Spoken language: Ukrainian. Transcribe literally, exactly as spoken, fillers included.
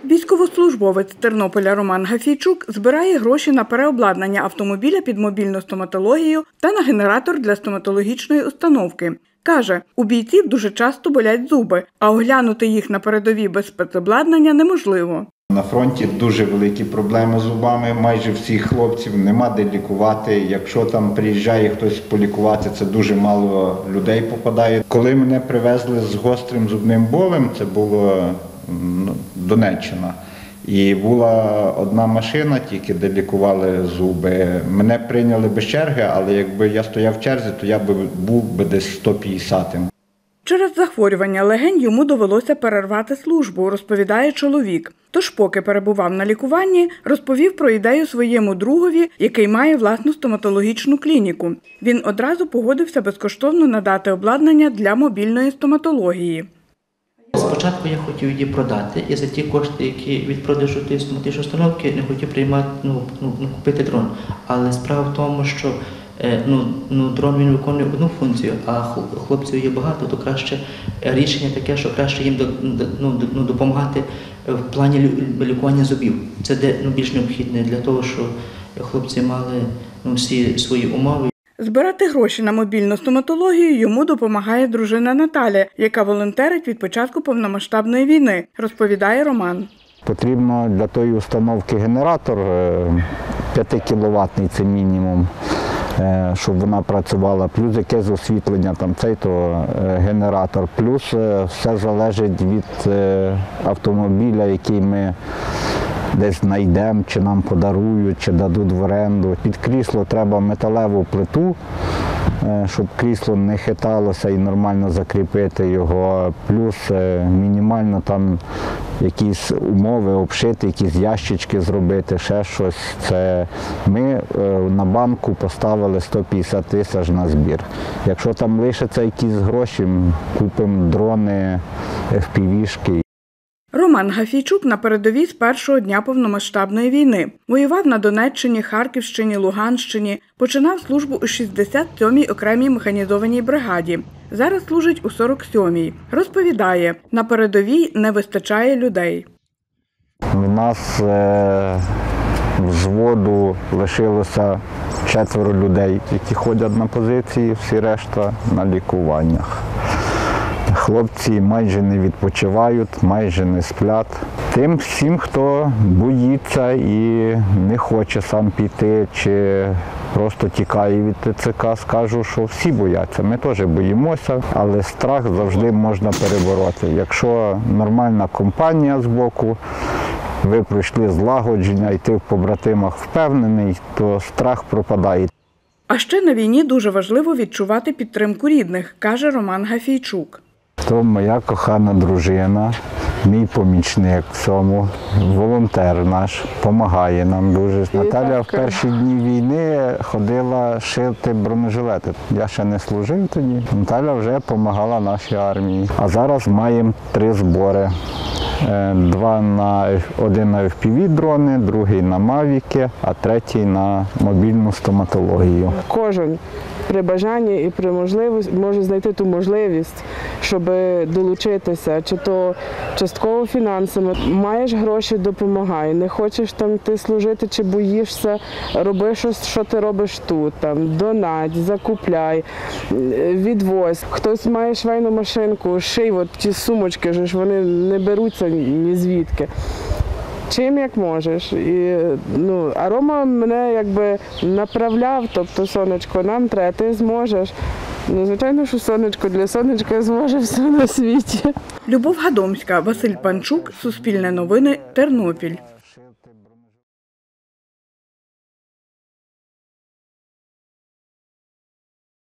Військовослужбовець Тернополя Роман Гафійчук збирає гроші на переобладнання автомобіля під мобільну стоматологію та на генератор для стоматологічної установки. Каже, у бійців дуже часто болять зуби, а оглянути їх на передовій без спецобладнання неможливо. На фронті дуже великі проблеми з зубами, майже всіх хлопців, нема де лікувати. Якщо там приїжджає хтось полікувати, це дуже мало людей попадає. Коли мене привезли з гострим зубним болем, це було ну, Донеччина. І була одна машина тільки, де лікували зуби. Мене прийняли без черги, але якби я стояв в черзі, то я би був би десь сто п'ятдесятим. Через захворювання легень йому довелося перервати службу, розповідає чоловік. Тож поки перебував на лікуванні, розповів про ідею своєму другові, який має власну стоматологічну клініку. Він одразу погодився безкоштовно надати обладнання для мобільної стоматології. Спочатку я хотів її продати, і за ті кошти, які від продажу тієї стоматологічної установки, не хотів приймати, ну, ну, купити дрон. Але справа в тому, що ну, ну, дрон він виконує одну функцію, а хлопців є багато, то краще рішення таке, що краще їм ну, ну, допомагати в плані лікування зубів. Це де, ну, більш необхідне для того, щоб хлопці мали ну, всі свої умови. Збирати гроші на мобільну стоматологію йому допомагає дружина Наталя, яка волонтерить від початку повномасштабної війни, розповідає Роман. Потрібно для тої установки генератор п'ятикіловатний, це мінімум, щоб вона працювала, плюс якесь освітлення, там цей то генератор, плюс все залежить від автомобіля, який ми десь знайдемо, чи нам подарують, чи дадуть в оренду. Під крісло треба металеву плиту, щоб крісло не хиталося і нормально закріпити його. Плюс мінімально там якісь умови обшити, якісь ящички зробити, ще щось. Це ми на банку поставили сто п'ятдесят тисяч на збір. Якщо там лишаться якісь гроші, купимо дрони, еф пі ві-шки. Роман Гафійчук на передовій з першого дня повномасштабної війни. Воював на Донеччині, Харківщині, Луганщині. Починав службу у шістдесят сьомій окремій механізованій бригаді. Зараз служить у сорок сьомій. Розповідає, на передовій не вистачає людей. У нас е взводу лишилося четверо людей, які ходять на позиції, всі решта на лікуваннях. Хлопці майже не відпочивають, майже не сплять. Тим всім, хто боїться і не хоче сам піти, чи просто тікає від те це ка, скажу, що всі бояться. Ми теж боїмося, але страх завжди можна перебороти. Якщо нормальна компанія з боку, ви пройшли злагодження, і ти в побратимах впевнений, то страх пропадає. А ще на війні дуже важливо відчувати підтримку рідних, каже Роман Гафійчук. То моя кохана дружина, мій помічник в цьому, волонтер наш, допомагає нам дуже. Наталя в перші дні війни ходила шити бронежилети. Я ще не служив тоді. Наталя вже допомагала нашій армії. А зараз маємо три збори. Два на, один на еф пі ві-дрони, другий на мавіки, а третій на мобільну стоматологію. Кожен при бажанні і при можливості може знайти ту можливість, щоб долучитися, чи то частково фінансами. Маєш гроші – допомагай. Не хочеш там ти служити чи боїшся, роби щось, що ти робиш тут. Там, донать, закупляй, відвозь. Хтось має швейну машинку, ший, от ті сумочки, ж вони не беруться ні звідки. Чим як можеш. І, ну, а Рома мене якби направляв, тобто, сонечко, нам треба, ти зможеш. Ну, звичайно, що сонечко для сонечка зможе все на світі. Любов Гадомська, Василь Панчук, Суспільне новини, Тернопіль.